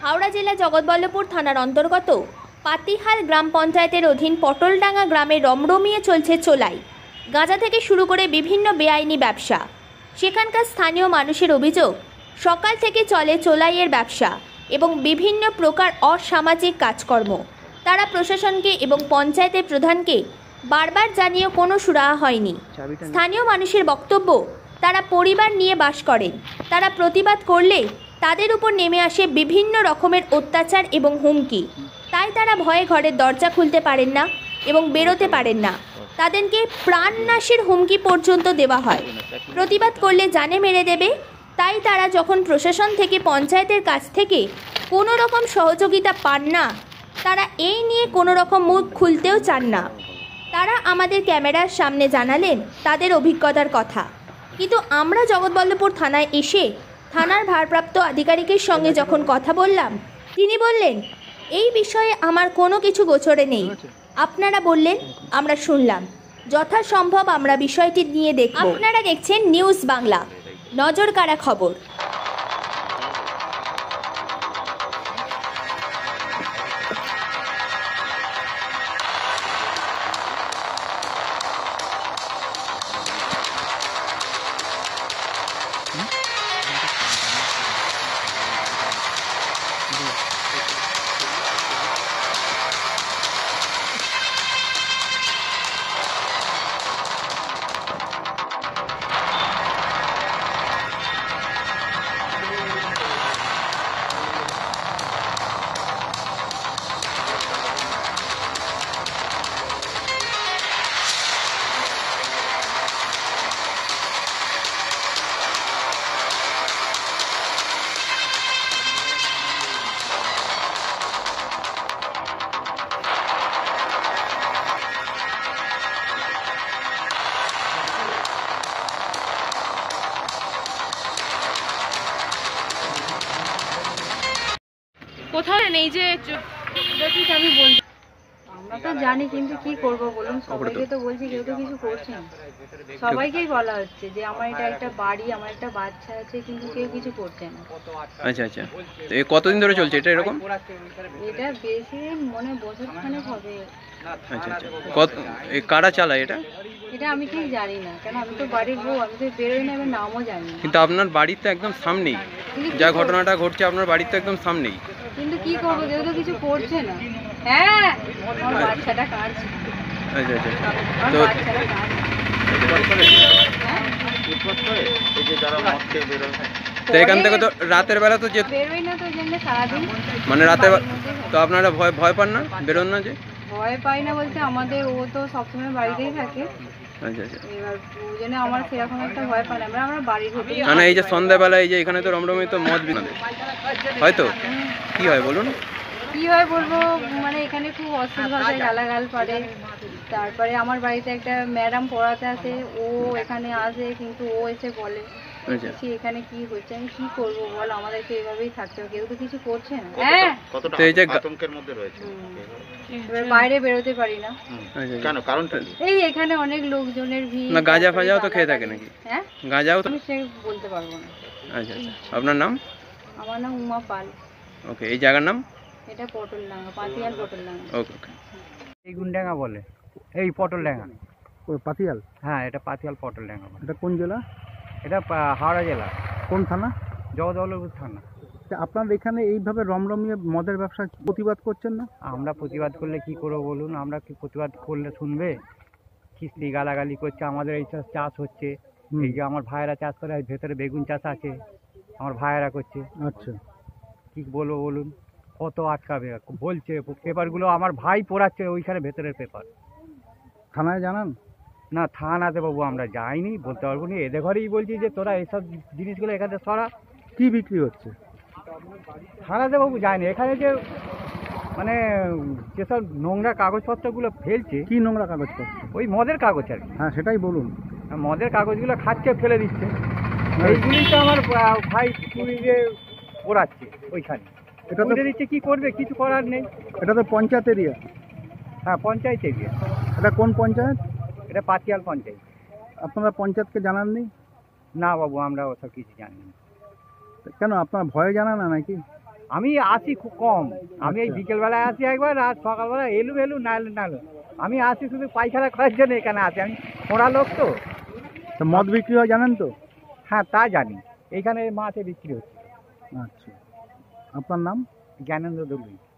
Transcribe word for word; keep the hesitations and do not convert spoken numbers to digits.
হাওড়া জেলা জগৎবল্লভপুর থানার অন্তর্গত পাতিহাল গ্রাম পঞ্চায়েতের অধীন পটলডাঙ্গা গ্রামে রমরমিয়ে চলছে চোলাই। গাঁজা থেকে শুরু করে বিভিন্ন বেআইনি ব্যবসা। সেখানকার স্থানীয় মানুষের অভিযোগ, সকাল থেকে চলে চোলাইয়ের ব্যবসা এবং বিভিন্ন প্রকার অসামাজিক কাজকর্ম। তারা প্রশাসনকে এবং পঞ্চায়েতের প্রধানকে বারবার জানিয়েও কোনো সুরাহা হয়নি। স্থানীয় মানুষের বক্তব্য, তারা পরিবার নিয়ে বাস করেন, তারা প্রতিবাদ করলে তাদের উপর নেমে আসে বিভিন্ন রকমের অত্যাচার এবং হুমকি। তাই তারা ভয়ে ঘরের দরজা খুলতে পারেন না এবং বেরোতে পারেন না। তাদেরকে প্রাণনাশের হুমকি পর্যন্ত দেওয়া হয়। প্রতিবাদ করলে জানে মেরে দেবে। তাই তারা যখন প্রশাসন থেকে পঞ্চায়েতের কাছ থেকে কোনো রকম সহযোগিতা পান না, তারা এই নিয়ে কোনো রকম মুখ খুলতেও চান না। তারা আমাদের ক্যামেরার সামনে জানালেন তাদের অভিজ্ঞতার কথা। কিন্তু আমরা জগৎবল্লভপুর থানায় এসে থানার ভারপ্রাপ্ত আধিকারিকের সঙ্গে যখন কথা বললাম, তিনি বললেন এই বিষয়ে আমার কোনো কিছু গোচরে নেই। আপনারা বললেন, আমরা শুনলাম, যথাসম্ভব আমরা বিষয়টি নিয়ে দেখব। আপনারা দেখছেন নিউজ বাংলা, নজর কাড়া খবর। কোথাও নেই যে আমি বলছি, আমরা তো জানি, কিন্তু কি করব বলুন, সবাইকে তো বলছি, কেউ তো কিছু করছে না। সবাইকেই বলা হচ্ছে যে আমার এটা একটা বাড়ি, আমার একটা বাচ্চা আছে, কিন্তু কেউ কিছু করছে না। আচ্ছা আচ্ছা, তো এই কতদিন ধরে চলছে এটা এরকম? এটা বেশি মনে বছর খানেক হবে। আচ্ছা আচ্ছা, কত কারা চালায় এটা? এটা আমি ঠিক জানি না, কারণ আমি তো বাড়ির বউ, আমি তো বেরোই না, আমি নামও জানি না। কিন্তু আপনার বাড়ির তো একদম সামনেই যা ঘটনাটা ঘটছে, আপনার বাড়ির তো একদম সামনেই। কিন্তু কি করবো, কেউ তো কিছু করছে না। হ্যাঁ, আমার বাচ্চাটা কাঁদছে। আচ্ছা আচ্ছা, আমার তো বাচ্চাটা কাঁদছে। তো এখান থেকে তো রাতের বেলা তো যে বেরোই না তো জন্য সারাদিন, মানে রাতে তো আপনারা ভয় ভয় পান না, বেরোন না? যে ভয় পাই না বলতে, আমাদের ও তো সবসময় বাড়িতেই থাকে। আচ্ছা আচ্ছা, এবার ওই জন্য আমার সেরকম একটা ভয় পাই না, আমরা আমরা বাড়ির ভেতরে। না না, এই যে সন্ধ্যাবেলা এই যে এখানে তো রমরমে তো মদ বিনাদের হয়তো কি হয় বলুন? কি হয় বলবো, মানে এখানে খুব অশ্লীল ভাষায় গালাগাল করে। তারপরে আমার বাড়িতে একটা ম্যাডাম পড়াতে আসে, ও এখানে আসে, কিন্তু ও এসে বলে সে এখানে কি হচ্ছে, আমি কি করবো বল, আমাদেরকে এভাবেই থাকতে হবে, কেউ তো কিছু করছে না। হ্যাঁ, তো এই যে আতঙ্কের মধ্যে রয়েছে, এবার বাইরে বেরোতে পারি না। কেন, কারণটা এই এখানে অনেক লোকজনের ভিড়। না গাঁজা ফাজাও তো খেয়ে থাকে নাকি? হ্যাঁ, গাঁজাও তো? আমি সে বলতে পারবো না। আচ্ছা আচ্ছা, আপনার নাম? আমার নাম উমা পাল। ওকে, এই জায়গার নাম? এটা পটলডাঙ্গা, পাতিয়াল পটলডাঙ্গা। ওকে ওকে, এই গুন্ডাঙ্গা বলে, এই পটলডাঙ্গা। ওই পাতিয়াল? হ্যাঁ, এটা পাতিয়াল পটলডাঙ্গা বলে। এটা কোন জেলা? এটা পা- হাওড়া জেলা। কোন থানা? জগৎবল্লভপুর থানা। তা আপনার এখানে এইভাবে রমরমিয়ে মদের ব্যবসা প্রতিবাদ করছেন না? আমরা প্রতিবাদ করলে কি করবো বলুন, আমরা কি প্রতিবাদ করলে শুনবে? কিস্তি গালাগালি করছে, আমাদের এই সব চাষ হচ্ছে, হুম। এই যে আমার ভাইয়েরা চাষ করে, ভেতরে বেগুন চাষ আছে, আমার ভাইয়েরা করছে। আচ্ছা, কি বলবো বলুন, কত আটকাবে বলছে, পেপারগুলো আমার ভাই পড়াচ্ছে ওইখানে ভেতরের পেপার। থানায় জানান? না, থানাতে বাবু আমরা যাইনি, বলতে পারবো না। এদের ঘরেই বলছি যে তোরা এইসব জিনিসগুলো এখানে সরা। কি বিক্রি হচ্ছে? থানাতে বাবু যায়নি, এখানে যে মানে যেসব নোংরা কাগজপত্রগুলো ফেলছে। কি নোংরা কাগজপত্র? ওই মদের কাগজ আর কি। হ্যাঁ, সেটাই বলুন। মদের কাগজগুলো খাচ্ছে, ফেলে দিচ্ছে। এইগুলি তো আমার আহ, ভাই চুরিয়ে ওড়াচ্ছে ওইখানে, এটা তো উঠে দিচ্ছে, কি করবে, কিছু করার নেই। এটা তো পঞ্চায়েত এরিয়া। হ্যাঁ, পঞ্চায়েত এরিয়া। এটা কোন পঞ্চায়েত? এটা পাতিয়াল পঞ্চায়েত। আপনারা পঞ্চায়েতকে জানাননি? না বাবু, আমরা ওসব কিছু জানি না। কেন, আপনার ভয়ে জানা না নাকি? আমি আসি খুব কম, আমি এই আচ্ছা। বিকেলবেলায় আসি একবার, আর সকালবেলা এলু এলু না এলু না এলু। আমি আসি শুধু পায়খানা করার জন্য এখানে আসি, আমি খোঁড়া লোক তো। তা মদ বিক্রি হয় জানেন তো? হ্যাঁ তা জানি, এইখানে মাছে বিক্রি হচ্ছে। আচ্ছা, আপনার নাম? জ্ঞানেন্দ্র দলুই।